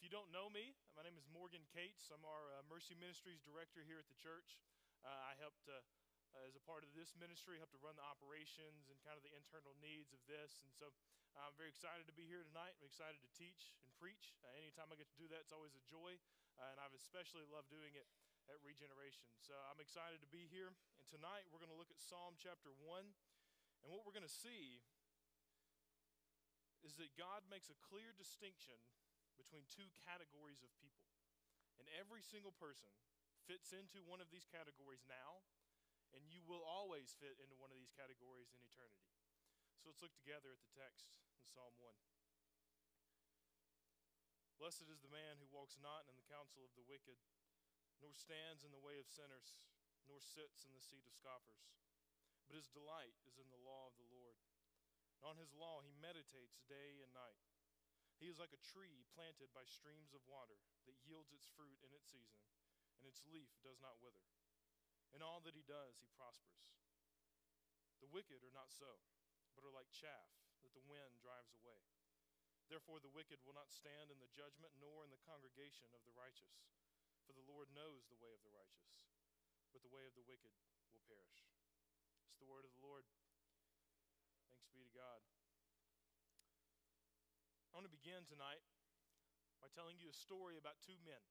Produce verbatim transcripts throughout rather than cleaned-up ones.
if you don't know me, my name is Morgan Cates. I'm our uh, Mercy Ministries director here at the church. Uh, I helped, uh, uh, as a part of this ministry, helped to run the operations and kind of the internal needs of this. And so I'm very excited to be here tonight. I'm excited to teach and preach. Uh, anytime I get to do that, it's always a joy. Uh, and I've especially loved doing it at Regeneration. So I'm excited to be here. And tonight we're going to look at Psalm chapter one. And what we're going to see is that God makes a clear distinction between two categories of people. And every single person fits into one of these categories now, and you will always fit into one of these categories in eternity. So let's look together at the text in Psalm one. Blessed is the man who walks not in the counsel of the wicked, nor stands in the way of sinners, nor sits in the seat of scoffers. But his delight is in the law of the Lord. And on his law he meditates day and night. He is like a tree planted by streams of water that yields its fruit in its season, and its leaf does not wither. In all that he does, he prospers. The wicked are not so, but are like chaff that the wind drives away. Therefore the wicked will not stand in the judgment, nor in the congregation of the righteous. For the Lord knows the way of the righteous, but the way of the wicked will perish. It's the word of the Lord. Thanks be to God. I want to begin tonight by telling you a story about two men.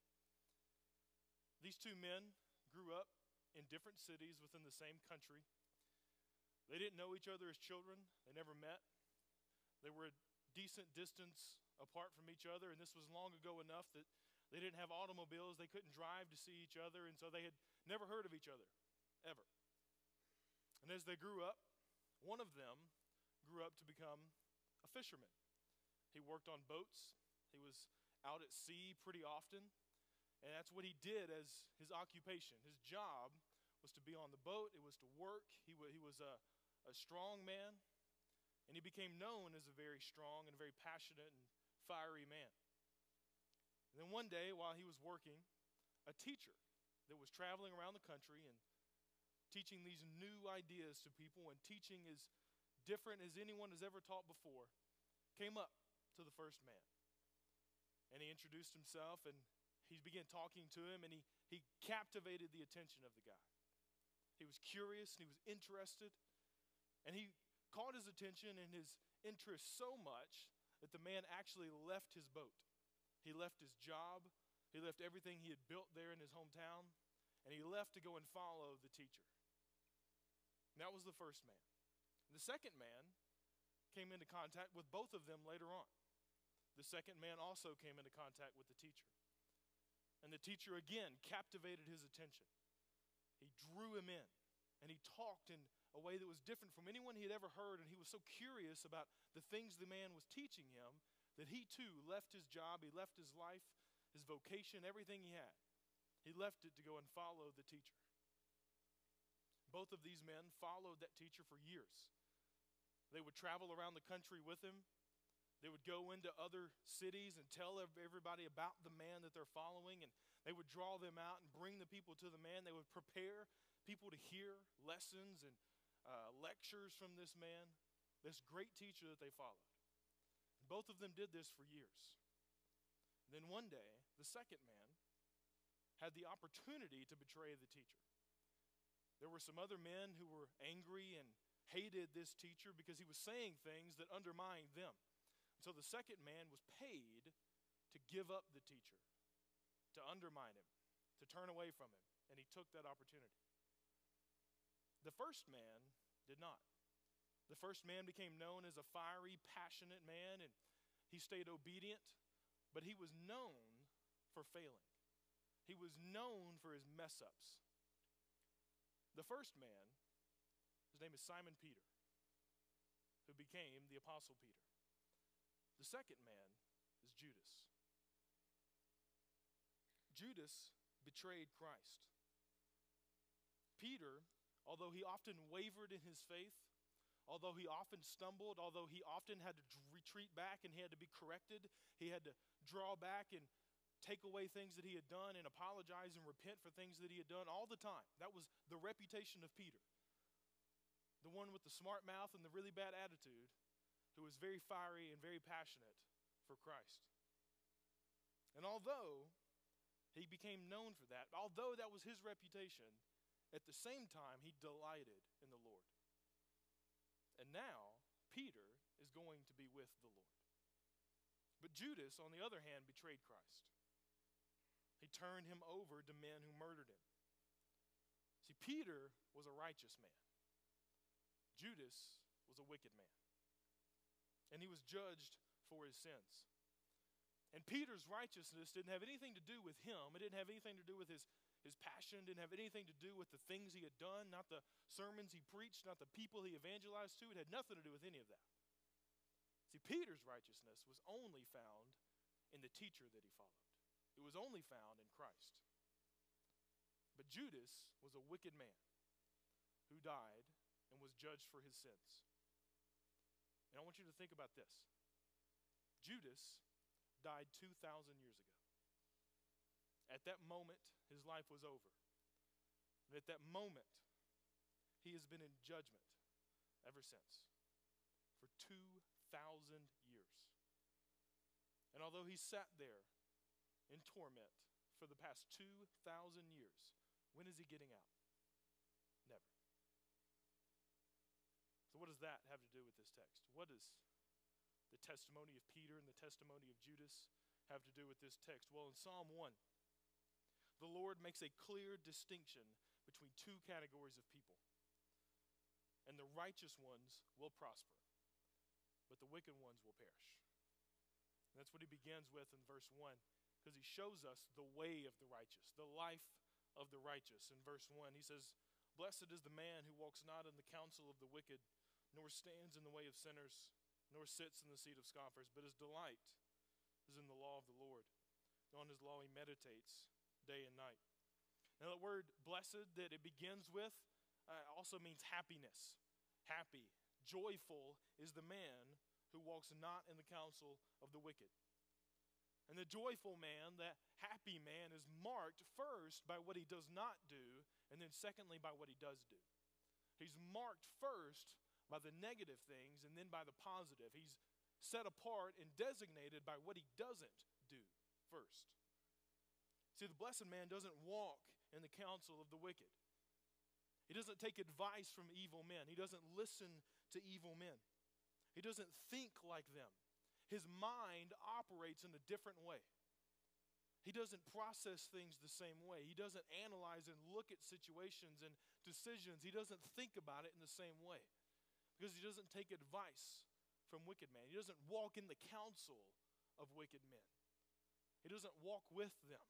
These two men grew up in different cities within the same country. They didn't know each other as children. They never met. They were a decent distance apart from each other, and this was long ago enough that they didn't have automobiles. They couldn't drive to see each other, and so they had never heard of each other, ever. And as they grew up, one of them grew up to become a fisherman. He worked on boats. He was out at sea pretty often. And that's what he did as his occupation. His job was to be on the boat. It was to work. He, w- he was a, a strong man. And he became known as a very strong and very passionate and fiery man. And then one day while he was working, a teacher that was traveling around the country and teaching these new ideas to people and teaching as different as anyone has ever taught before, came up to the first man. And he introduced himself, and he began talking to him, and he, he captivated the attention of the guy. He was curious, and he was interested, and he caught his attention and his interest so much that the man actually left his boat. He left his job, he left everything he had built there in his hometown, and he left to go and follow the teacher. And that was the first man. And the second man came into contact with both of them later on. The second man also came into contact with the teacher. And the teacher again captivated his attention. He drew him in, and he talked in a way that was different from anyone he had ever heard, and he was so curious about the things the man was teaching him that he too left his job, he left his life, his vocation, everything he had. He left it to go and follow the teacher. Both of these men followed that teacher for years. They would travel around the country with him. They would go into other cities and tell everybody about the man that they're following, and they would draw them out and bring the people to the man. They would prepare people to hear lessons and uh, lectures from this man, this great teacher that they followed. And both of them did this for years. And then one day, the second man had the opportunity to betray the teacher. There were some other men who were angry and hated this teacher because he was saying things that undermined them. And so the second man was paid to give up the teacher, to undermine him, to turn away from him, and he took that opportunity. The first man did not. The first man became known as a fiery, passionate man, and he stayed obedient, but he was known for failing. He was known for his mess-ups. The first man, his name is Simon Peter, who became the Apostle Peter. The second man is Judas. Judas betrayed Christ. Peter, although he often wavered in his faith, although he often stumbled, although he often had to retreat back and he had to be corrected, he had to draw back and take away things that he had done and apologize and repent for things that he had done all the time. That was the reputation of Peter. The one with the smart mouth and the really bad attitude, who was very fiery and very passionate for Christ. And although he became known for that, although that was his reputation, at the same time, he delighted in the Lord. And now, Peter is going to be with the Lord. But Judas, on the other hand, betrayed Christ. He turned him over to men who murdered him. See, Peter was a righteous man. Judas was a wicked man. And he was judged for his sins. And Peter's righteousness didn't have anything to do with him. It didn't have anything to do with his, his passion. Didn't have anything to do with the things he had done, not the sermons he preached, not the people he evangelized to. It had nothing to do with any of that. See, Peter's righteousness was only found in the teacher that he followed. It was only found in Christ. But Judas was a wicked man who died and was judged for his sins. And I want you to think about this. Judas died two thousand years ago. At that moment, his life was over. And at that moment, he has been in judgment ever since for two thousand years. And although he sat there in torment for the past two thousand years, when is he getting out? Never. So what does that have to do with this text? What does the testimony of Peter and the testimony of Judas have to do with this text? Well, in Psalm one, the Lord makes a clear distinction between two categories of people. And the righteous ones will prosper, but the wicked ones will perish. And that's what he begins with in verse one, because he shows us the way of the righteous, the life of the righteous. In verse one, he says, "Blessed is the man who walks not in the counsel of the wicked, nor stands in the way of sinners, nor sits in the seat of scoffers, but his delight is in the law of the Lord. And on his law he meditates day and night." Now the word blessed that it begins with uh, also means happiness. Happy, joyful is the man who walks not in the counsel of the wicked. And the joyful man, that happy man, is marked first by what he does not do, and then secondly by what he does do. He's marked first by the negative things and then by the positive. He's set apart and designated by what he doesn't do first. See, the blessed man doesn't walk in the counsel of the wicked. He doesn't take advice from evil men. He doesn't listen to evil men. He doesn't think like them. His mind operates in a different way. He doesn't process things the same way. He doesn't analyze and look at situations and decisions. He doesn't think about it in the same way, because he doesn't take advice from wicked men. He doesn't walk in the counsel of wicked men. He doesn't walk with them.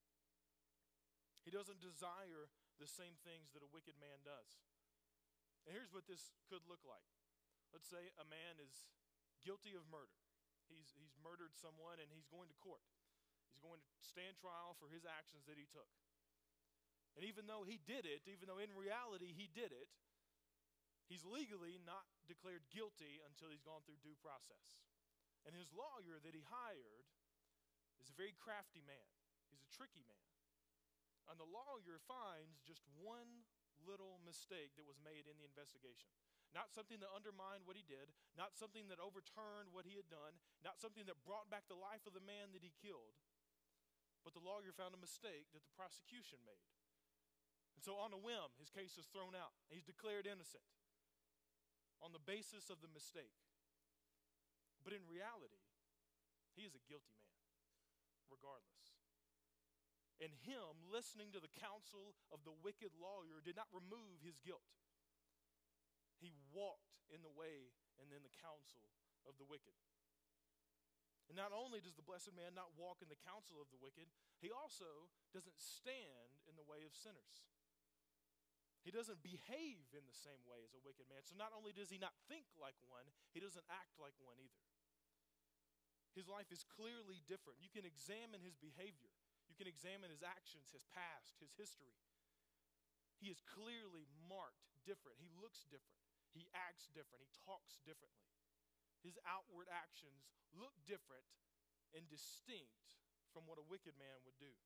He doesn't desire the same things that a wicked man does. And here's what this could look like. Let's say a man is guilty of murder. He's, he's murdered someone and he's going to court. He's going to stand trial for his actions that he took. And even though he did it, even though in reality he did it, he's legally not declared guilty until he's gone through due process. And his lawyer that he hired is a very crafty man. He's a tricky man. And the lawyer finds just one little mistake that was made in the investigation. Not something that undermined what he did, not something that overturned what he had done, not something that brought back the life of the man that he killed, but the lawyer found a mistake that the prosecution made. And so on a whim, his case is thrown out. He's declared innocent on the basis of the mistake. But in reality, he is a guilty man, regardless. And him listening to the counsel of the wicked lawyer did not remove his guilt. He walked in the way and in the counsel of the wicked. And not only does the blessed man not walk in the counsel of the wicked, he also doesn't stand in the way of sinners. He doesn't behave in the same way as a wicked man. So not only does he not think like one, he doesn't act like one either. His life is clearly different. You can examine his behavior. You can examine his actions, his past, his history. He is clearly marked different. He looks different. He acts different. He talks differently. His outward actions look different and distinct from what a wicked man would do.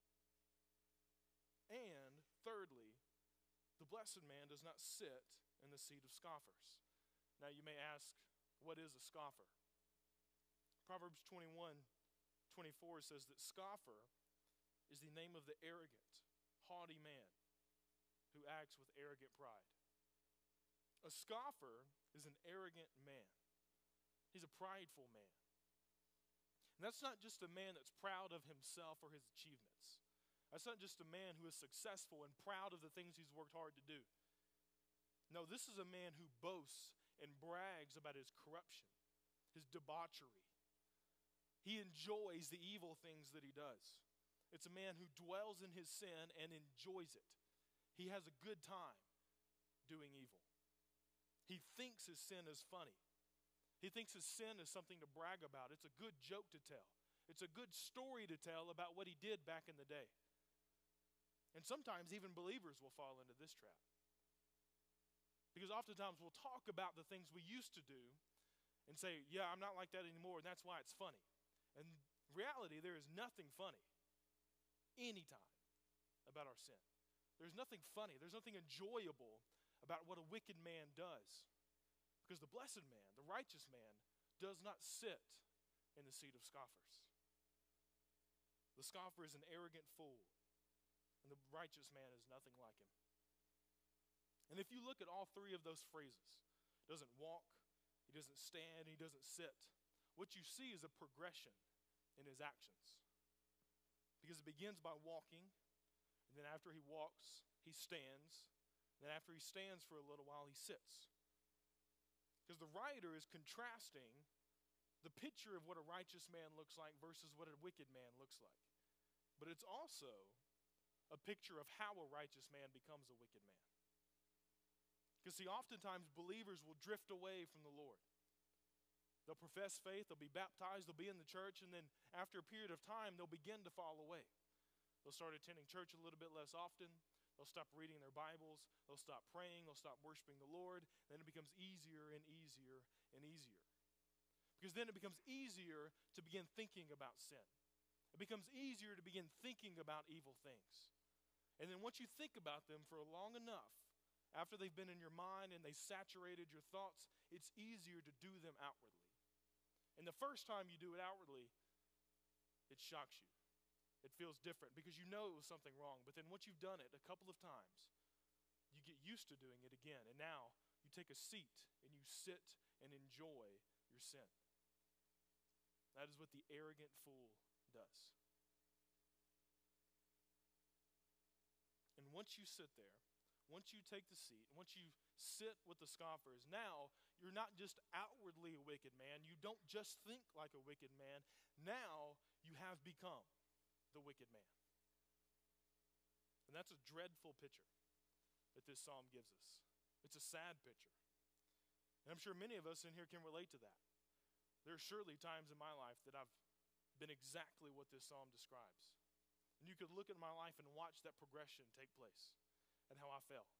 And thirdly, the blessed man does not sit in the seat of scoffers. Now you may ask, what is a scoffer? Proverbs twenty-one twenty-four says that scoffer is the name of the arrogant, haughty man who acts with arrogant pride. A scoffer is an arrogant man. He's a prideful man. And that's not just a man that's proud of himself or his achievements. That's not just a man who is successful and proud of the things he's worked hard to do. No, this is a man who boasts and brags about his corruption, his debauchery. He enjoys the evil things that he does. It's a man who dwells in his sin and enjoys it. He has a good time doing evil. He thinks his sin is funny. He thinks his sin is something to brag about. It's a good joke to tell. It's a good story to tell about what he did back in the day. And sometimes even believers will fall into this trap. Because oftentimes we'll talk about the things we used to do and say, yeah, I'm not like that anymore, and that's why it's funny. And in reality, there is nothing funny anytime about our sin. There's nothing funny. There's nothing enjoyable about what a wicked man does. Because the blessed man, the righteous man, does not sit in the seat of scoffers. The scoffer is an arrogant fool, and the righteous man is nothing like him. And if you look at all three of those phrases, he doesn't walk, he doesn't stand, he doesn't sit, what you see is a progression in his actions. Because it begins by walking, and then after he walks, he stands, and then after he stands for a little while, he sits. Because the writer is contrasting the picture of what a righteous man looks like versus what a wicked man looks like. But it's also a picture of how a righteous man becomes a wicked man. Because see, oftentimes believers will drift away from the Lord. They'll profess faith, they'll be baptized, they'll be in the church, and then after a period of time, they'll begin to fall away. They'll start attending church a little bit less often. They'll stop reading their Bibles. They'll stop praying. They'll stop worshiping the Lord. Then it becomes easier and easier and easier. Because then it becomes easier to begin thinking about sin. It becomes easier to begin thinking about evil things. And then once you think about them for long enough, after they've been in your mind and they saturated your thoughts, it's easier to do them outwardly. And the first time you do it outwardly, it shocks you. It feels different because you know it was something wrong. But then once you've done it a couple of times, you get used to doing it again. And now you take a seat and you sit and enjoy your sin. That is what the arrogant fool does. And once you sit there, once you take the seat, once you sit with the scoffers, now you're not just outwardly a wicked man. You don't just think like a wicked man. Now you have become the wicked man. And that's a dreadful picture that this psalm gives us. It's a sad picture. And I'm sure many of us in here can relate to that. There are surely times in my life that I've been exactly what this psalm describes. And you could look at my life and watch that progression take place and how I fell.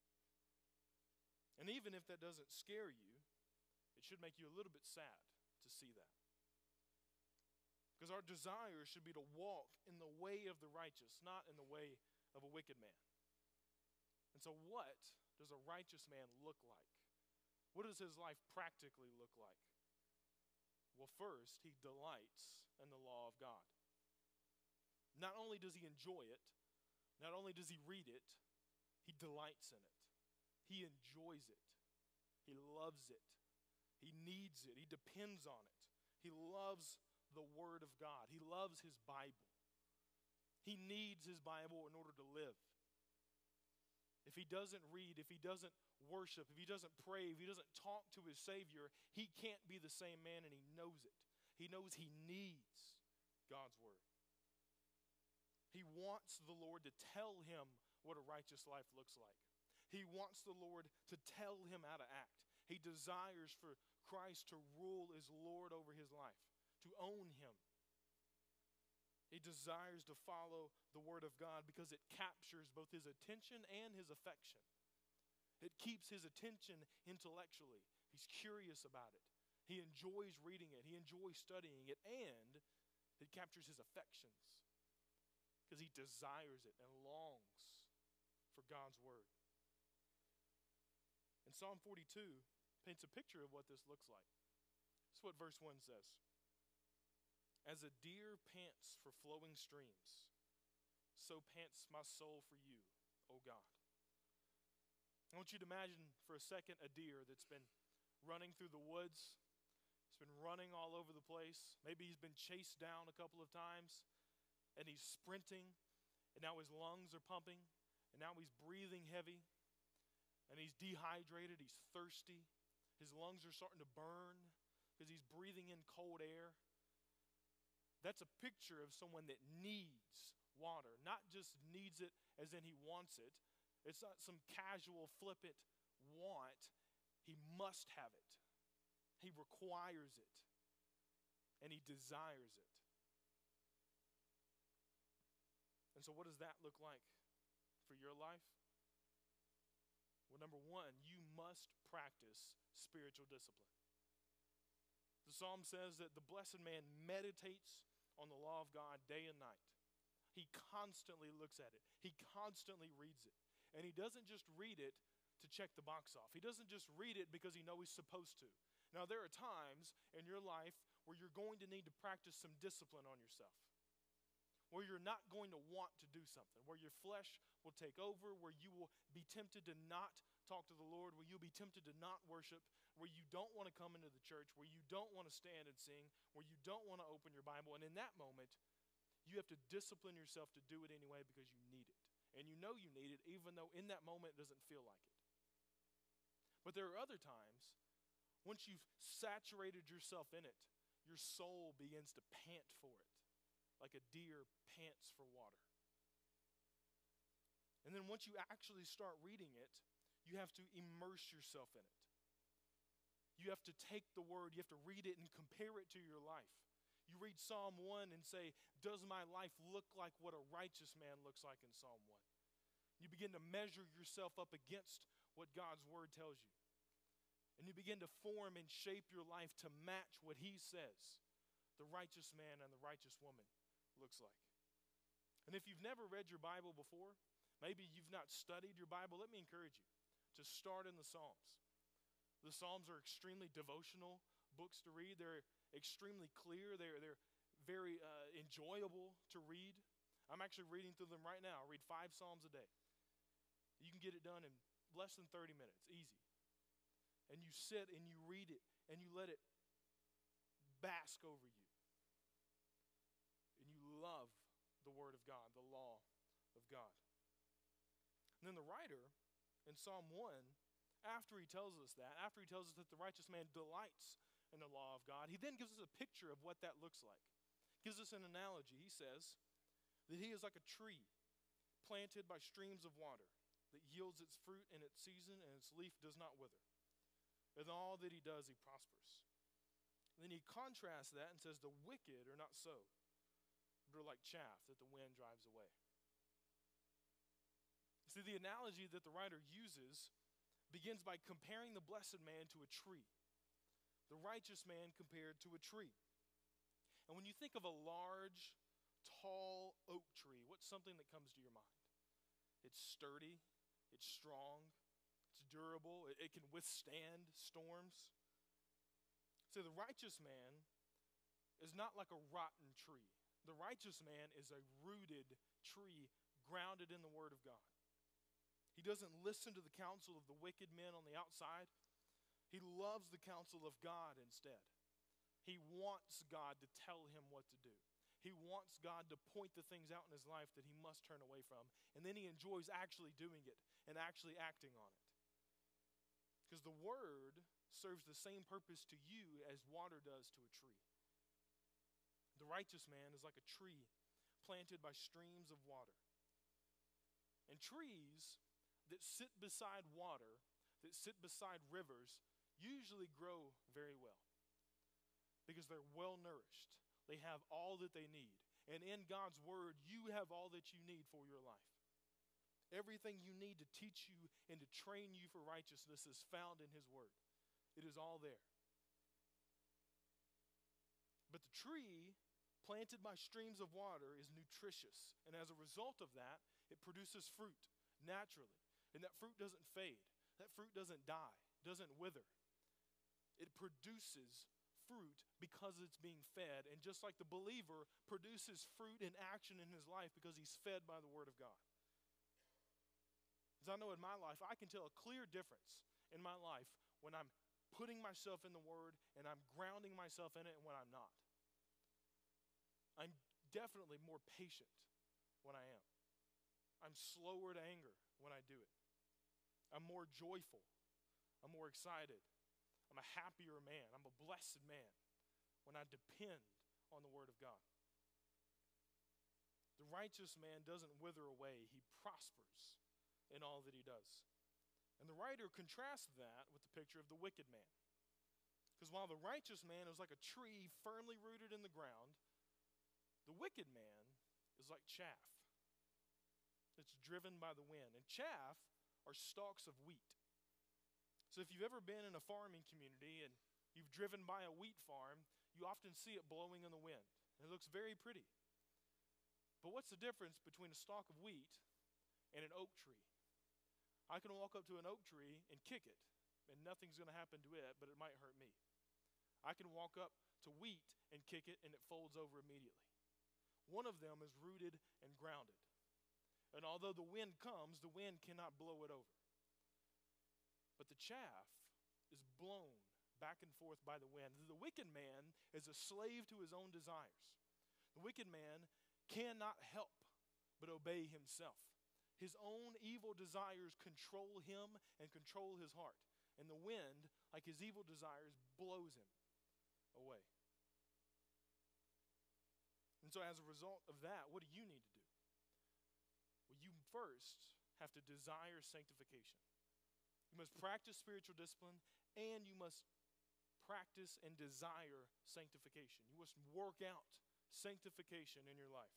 And even if that doesn't scare you, it should make you a little bit sad to see that. Because our desire should be to walk in the way of the righteous, not in the way of a wicked man. And so what does a righteous man look like? What does his life practically look like? Well, first, he delights in the law of God. Not only does he enjoy it, not only does he read it, he delights in it. He enjoys it. He loves it. He needs it. He depends on it. He loves the Word of God. He loves his Bible. He needs his Bible in order to live. If he doesn't read, if he doesn't worship, if he doesn't pray, if he doesn't talk to his Savior, he can't be the same man, and he knows it. He knows he needs God's Word. He wants the Lord to tell him what a righteous life looks like. He wants the Lord to tell him how to act. He desires for Christ to rule as Lord over his life, to own him. He desires to follow the Word of God because it captures both his attention and his affection. It keeps his attention intellectually. He's curious about it. He enjoys reading it. He enjoys studying it. And it captures his affections because he desires it and longs for God's Word. And Psalm forty-two paints a picture of what this looks like. This is what verse one says. As a deer pants for flowing streams, so pants my soul for you, O God. I want you to imagine for a second a deer that's been running through the woods. He's been running all over the place. Maybe he's been chased down a couple of times, and he's sprinting, and now his lungs are pumping, and now he's breathing heavy, and he's dehydrated, he's thirsty. His lungs are starting to burn because he's breathing in cold air. That's a picture of someone that needs water, not just needs it as in he wants it. It's not some casual, flippant want. He must have it. He requires it. And he desires it. And so what does that look like for your life? Well, number one, you must practice spiritual discipline. The psalm says that the blessed man meditates on the law of God day and night. He constantly looks at it. He constantly reads it. And he doesn't just read it to check the box off. He doesn't just read it because he knows he's supposed to. Now, there are times in your life where you're going to need to practice some discipline on yourself, where you're not going to want to do something, where your flesh will take over, where you will be tempted to not talk to the Lord, where you'll be tempted to not worship, where you don't want to come into the church, where you don't want to stand and sing, where you don't want to open your Bible. And in that moment, you have to discipline yourself to do it anyway because you need it. And you know you need it even though in that moment it doesn't feel like it. But there are other times, once you've saturated yourself in it, your soul begins to pant for it, like a deer pants for water. And then once you actually start reading it, you have to immerse yourself in it. You have to take the word, you have to read it and compare it to your life. You read Psalm one and say, does my life look like what a righteous man looks like in Psalm one? You begin to measure yourself up against what God's word tells you. And you begin to form and shape your life to match what he says the righteous man and the righteous woman looks like. And if you've never read your Bible before, maybe you've not studied your Bible, let me encourage you to start in the Psalms. The Psalms are extremely devotional books to read. They're extremely clear. They're, they're very uh, enjoyable to read. I'm actually reading through them right now. I read five Psalms a day. You can get it done in less than thirty minutes, easy. And you sit and you read it and you let it bask over you. And you love the Word of God, the law of God. And then the writer in Psalm one, after he tells us that, after he tells us that the righteous man delights in the law of God, he then gives us a picture of what that looks like. Gives us an analogy. He says that he is like a tree planted by streams of water that yields its fruit in its season and its leaf does not wither. In all that he does, he prospers. And then he contrasts that and says the wicked are not so, but are like chaff that the wind drives away. See, the analogy that the writer uses begins by comparing the blessed man to a tree, the righteous man compared to a tree. And when you think of a large, tall oak tree, what's something that comes to your mind? It's sturdy, it's strong, it's durable, it, it can withstand storms. So the righteous man is not like a rotten tree. The righteous man is a rooted tree grounded in the Word of God. He doesn't listen to the counsel of the wicked men on the outside. He loves the counsel of God instead. He wants God to tell him what to do. He wants God to point the things out in his life that he must turn away from. And then he enjoys actually doing it and actually acting on it. Because the Word serves the same purpose to you as water does to a tree. The righteous man is like a tree planted by streams of water. And trees that sit beside water, that sit beside rivers, usually grow very well because they're well nourished. They have all that they need. And in God's Word, you have all that you need for your life. Everything you need to teach you and to train you for righteousness is found in His Word. It is all there. But the tree planted by streams of water is nutritious. And as a result of that, it produces fruit naturally. And that fruit doesn't fade. That fruit doesn't die, doesn't wither. It produces fruit because it's being fed. And just like the believer produces fruit in action in his life because he's fed by the Word of God. Because I know in my life, I can tell a clear difference in my life when I'm putting myself in the Word and I'm grounding myself in it and when I'm not. I'm definitely more patient when I am. I'm slower to anger when I do it. I'm more joyful. I'm more excited. I'm a happier man. I'm a blessed man when I depend on the Word of God. The righteous man doesn't wither away. He prospers in all that he does. And the writer contrasts that with the picture of the wicked man. Because while the righteous man is like a tree firmly rooted in the ground, the wicked man is like chaff. It's driven by the wind. And chaff are stalks of wheat. So if you've ever been in a farming community and you've driven by a wheat farm, you often see it blowing in the wind. And it looks very pretty. But what's the difference between a stalk of wheat and an oak tree? I can walk up to an oak tree and kick it, and nothing's going to happen to it, but it might hurt me. I can walk up to wheat and kick it, and it folds over immediately. One of them is rooted and grounded. And although the wind comes, the wind cannot blow it over. But the chaff is blown back and forth by the wind. The wicked man is a slave to his own desires. The wicked man cannot help but obey himself. His own evil desires control him and control his heart. And the wind, like his evil desires, blows him away. And so as a result of that, what do you need to do? Well, you first have to desire sanctification. You must practice spiritual discipline, and you must practice and desire sanctification. You must work out sanctification in your life.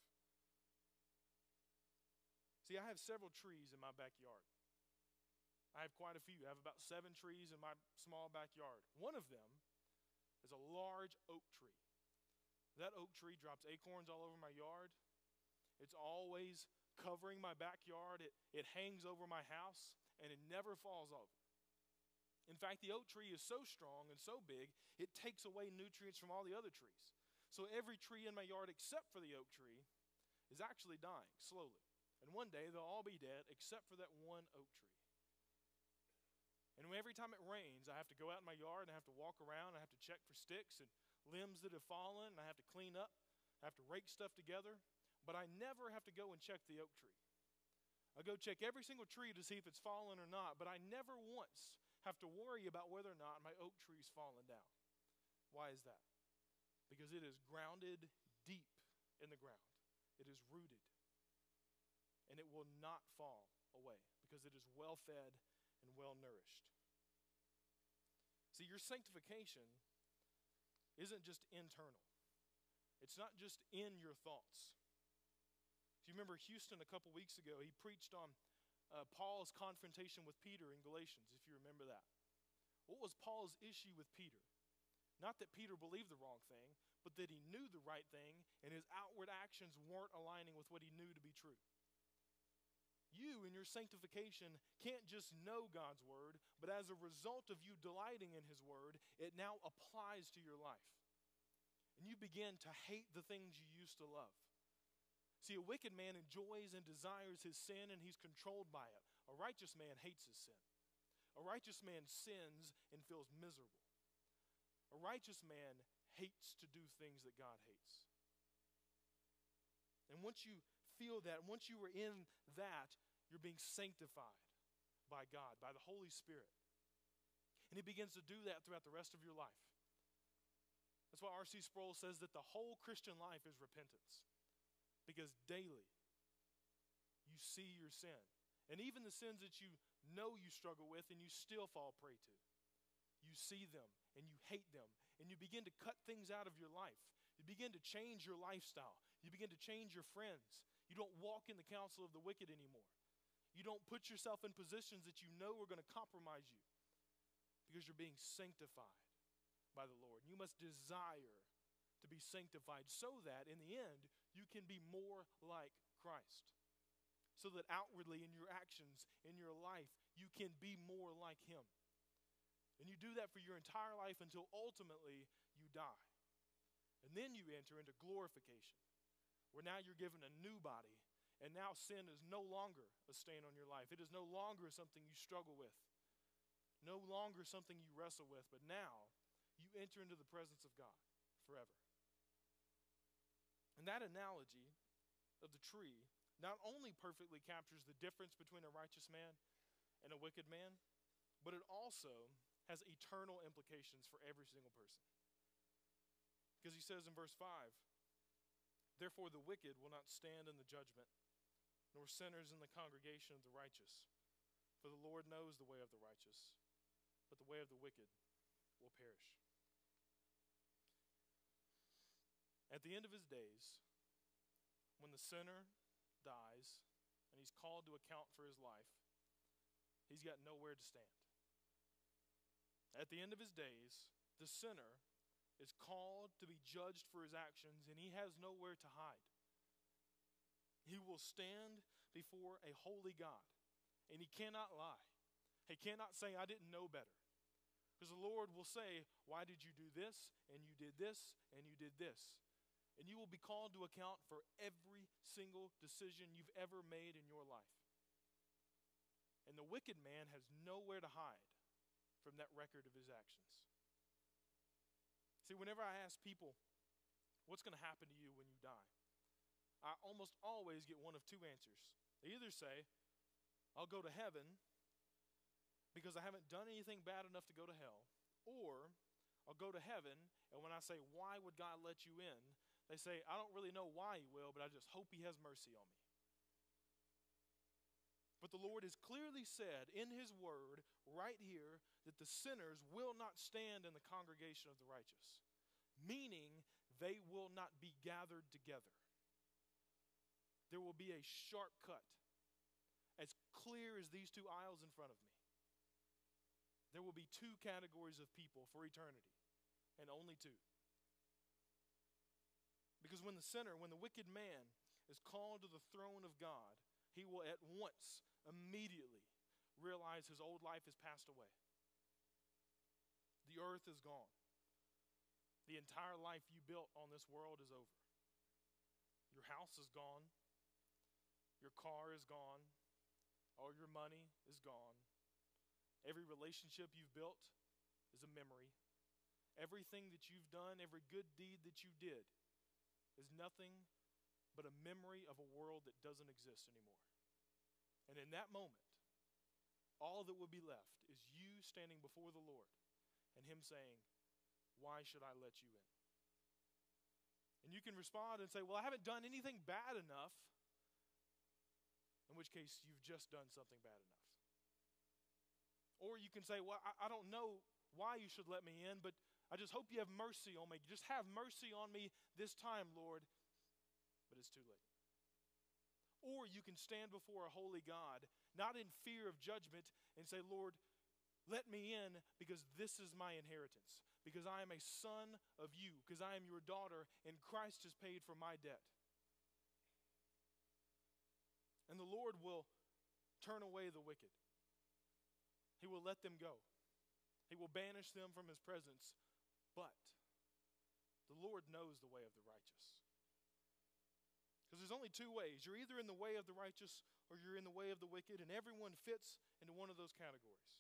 See, I have several trees in my backyard. I have quite a few. I have about seven trees in my small backyard. One of them is a large oak tree. That oak tree drops acorns all over my yard. It's always covering my backyard. It, it hangs over my house, and it never falls over. In fact, the oak tree is so strong and so big, it takes away nutrients from all the other trees. So every tree in my yard except for the oak tree is actually dying slowly. And one day they'll all be dead except for that one oak tree. And every time it rains, I have to go out in my yard and I have to walk around. I have to check for sticks and limbs that have fallen. And I have to clean up. I have to rake stuff together. But I never have to go and check the oak tree. I go check every single tree to see if it's fallen or not. But I never once have to worry about whether or not my oak tree's fallen down. Why is that? Because it is grounded deep in the ground. It is rooted. And it will not fall away because it is well fed and well nourished. See, your sanctification isn't just internal. It's not just in your thoughts. If you remember Houston a couple weeks ago, he preached on uh, Paul's confrontation with Peter in Galatians, if you remember that. What was Paul's issue with Peter? Not that Peter believed the wrong thing, but that he knew the right thing and his outward actions weren't aligning with what he knew to be true. You, in your sanctification, can't just know God's word, but as a result of you delighting in his word, it now applies to your life. And you begin to hate the things you used to love. See, a wicked man enjoys and desires his sin, and he's controlled by it. A righteous man hates his sin. A righteous man sins and feels miserable. A righteous man hates to do things that God hates. And once you feel that, once you are in that, you're being sanctified by God, by the Holy Spirit. And he begins to do that throughout the rest of your life. That's why R C Sproul says that the whole Christian life is repentance. Because daily, you see your sin. And even the sins that you know you struggle with and you still fall prey to. You see them and you hate them. And you begin to cut things out of your life. You begin to change your lifestyle. You begin to change your friends. You don't walk in the counsel of the wicked anymore. You don't put yourself in positions that you know are going to compromise you. Because you're being sanctified by the Lord. You must desire to be sanctified so that in the end you can be more like Christ. So that outwardly in your actions, in your life, you can be more like him. And you do that for your entire life until ultimately you die. And then you enter into glorification, where now you're given a new body, and now sin is no longer a stain on your life. It is no longer something you struggle with, no longer something you wrestle with, but now you enter into the presence of God forever. And that analogy of the tree not only perfectly captures the difference between a righteous man and a wicked man, but it also has eternal implications for every single person. Because he says in verse five, therefore the wicked will not stand in the judgment, nor sinners in the congregation of the righteous. For the Lord knows the way of the righteous, but the way of the wicked will perish. At the end of his days, when the sinner dies and he's called to account for his life, he's got nowhere to stand. At the end of his days, the sinner is called to be judged for his actions, and he has nowhere to hide. He will stand before a holy God, and he cannot lie. He cannot say, I didn't know better. Because the Lord will say, why did you do this, and you did this, and you did this? And you will be called to account for every single decision you've ever made in your life. And the wicked man has nowhere to hide from that record of his actions. See, whenever I ask people, what's going to happen to you when you die? I almost always get one of two answers. They either say, I'll go to heaven because I haven't done anything bad enough to go to hell, or I'll go to heaven, and when I say, why would God let you in? They say, I don't really know why he will, but I just hope he has mercy on me. But the Lord has clearly said in his word right here that the sinners will not stand in the congregation of the righteous, meaning they will not be gathered together. There will be a sharp cut, as clear as these two aisles in front of me. There will be two categories of people for eternity, and only two. Because when the sinner, when the wicked man is called to the throne of God, he will at once, immediately, realize his old life has passed away. The earth is gone. The entire life you built on this world is over. Your house is gone. Your car is gone. All your money is gone. Every relationship you've built is a memory. Everything that you've done, every good deed that you did, is nothing but a memory of a world that doesn't exist anymore. And in that moment, all that will be left is you standing before the Lord and him saying, why should I let you in? And you can respond and say, well, I haven't done anything bad enough, in which case you've just done something bad enough. Or you can say, well, I, I don't know why you should let me in, but I just hope you have mercy on me. Just have mercy on me this time, Lord. But it's too late. Or you can stand before a holy God, not in fear of judgment, and say, Lord, let me in because this is my inheritance, because I am a son of you, because I am your daughter, and Christ has paid for my debt. And the Lord will turn away the wicked. He will let them go. He will banish them from his presence. But the Lord knows the way of the righteous. Because there's only two ways. You're either in the way of the righteous or you're in the way of the wicked, and everyone fits into one of those categories.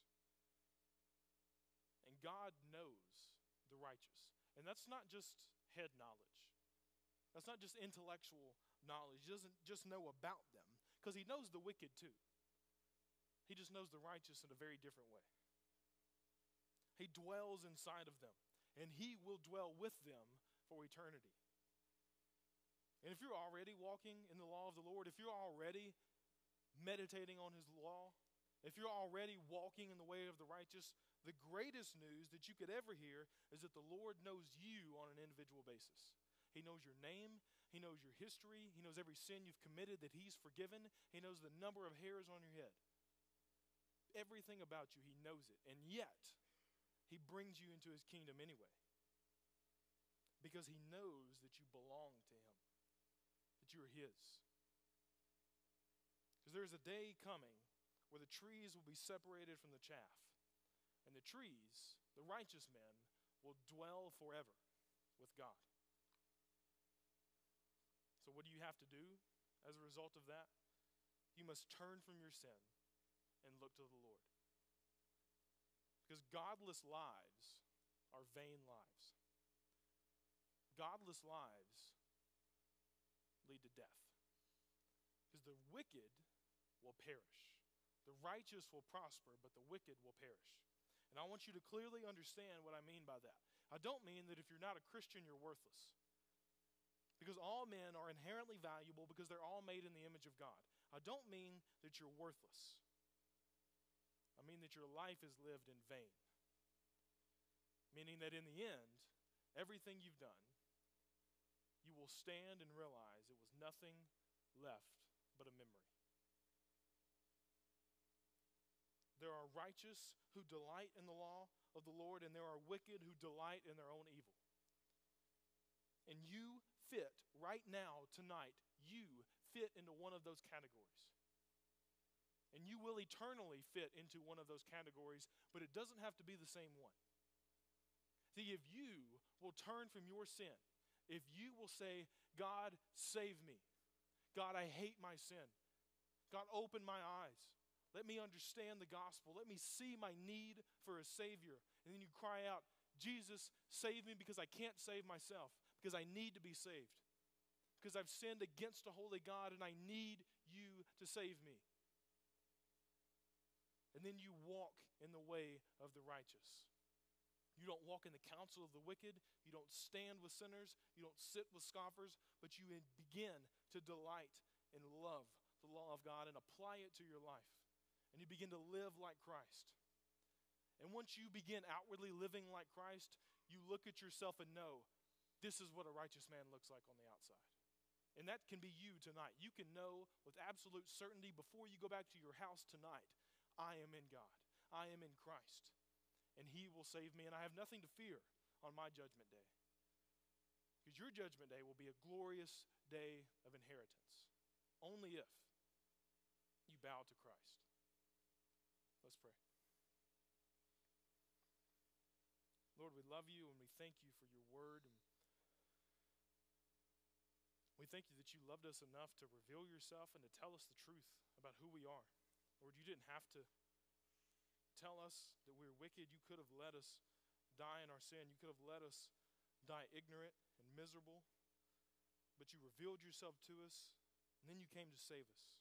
And God knows the righteous. And that's not just head knowledge. That's not just intellectual knowledge. He doesn't just know about them, because he knows the wicked too. He just knows the righteous in a very different way. He dwells inside of them, and he will dwell with them for eternity. And if you're already walking in the law of the Lord, if you're already meditating on his law, if you're already walking in the way of the righteous, the greatest news that you could ever hear is that the Lord knows you on an individual basis. He knows your name. He knows your history. He knows every sin you've committed that he's forgiven. He knows the number of hairs on your head. Everything about you, he knows it. And yet, he brings you into his kingdom anyway. Because he knows that you belong to him. That you're his. Because there's a day coming where the trees will be separated from the chaff. And the trees, the righteous men, will dwell forever. with God. So what do you have to do as a result of that? You must turn from your sin and look to the Lord. Because godless lives are vain lives. Godless lives lead to death. Because the wicked will perish. The righteous will prosper, but the wicked will perish. And I want you to clearly understand what I mean by that. I don't mean that if you're not a Christian, you're worthless. Because all men are inherently valuable because they're all made in the image of God. I don't mean that you're worthless. I mean that your life is lived in vain. Meaning that in the end, everything you've done, you will stand and realize it was nothing left but a memory. There are righteous who delight in the law of the Lord, and there are wicked who delight in their own evil. And you fit right now, tonight, you fit into one of those categories. And you will eternally fit into one of those categories, but it doesn't have to be the same one. See, if you will turn from your sin, if you will say, God, save me. God, I hate my sin. God, open my eyes. Let me understand the gospel. Let me see my need for a Savior. And then you cry out, Jesus, save me because I can't save myself, because I need to be saved, because I've sinned against a holy God and I need you to save me. And then you walk in the way of the righteous. You don't walk in the counsel of the wicked. You don't stand with sinners. You don't sit with scoffers, but you begin to delight and love the law of God and apply it to your life. And you begin to live like Christ. And once you begin outwardly living like Christ, you look at yourself and know, this is what a righteous man looks like on the outside. And that can be you tonight. You can know with absolute certainty before you go back to your house tonight, I am in God. I am in Christ. And he will save me, and I have nothing to fear on my judgment day. Because your judgment day will be a glorious day of inheritance. Only if you bow to Christ. Let's pray. Lord, we love you and we thank you for your word. And we thank you that you loved us enough to reveal yourself and to tell us the truth about who we are. Lord, you didn't have to tell us that we're wicked. You could have let us die in our sin. You could have let us die ignorant and miserable. But you revealed yourself to us, and then you came to save us.